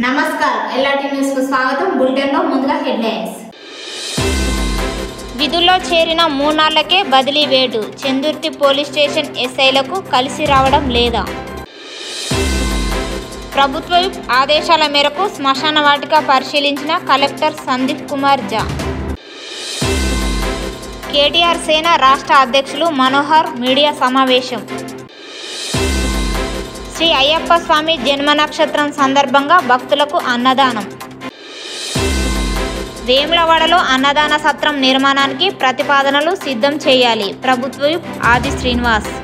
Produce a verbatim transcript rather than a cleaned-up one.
నమస్కారం LRT news కు స్వాగతం. బులెటిన్ లో ముందుగా హెడ్లైన్స్. విధుల్లో చేరిన మూనాళ్లకే బదిలీ వేటు. చందుర్తి పోలీస్ స్టేషన్ ఎస్ఐలకు కలిసి రావడం లేదా? ప్రభుత్వ ఆదేశాల మేరకు శ్మశాన వాటిక పరిశీలించిన కలెక్టర్ సందీప్ కుమార్ జా. కేటీఆర్ సేన రాష్ట్ర అధ్యక్షులు మనోహర్ మీడియా సమావేశం. శ్రీ అయ్యప్ప స్వామి జన్మ నక్షత్రం సందర్భంగా భక్తులకు అన్నదానం. వేములవాడలో అన్నదాన సత్రం నిర్మాణానికి ప్రతిపాదనలు సిద్ధం చేయాలి. ప్రభుత్వ ఆది శ్రీనివాస్.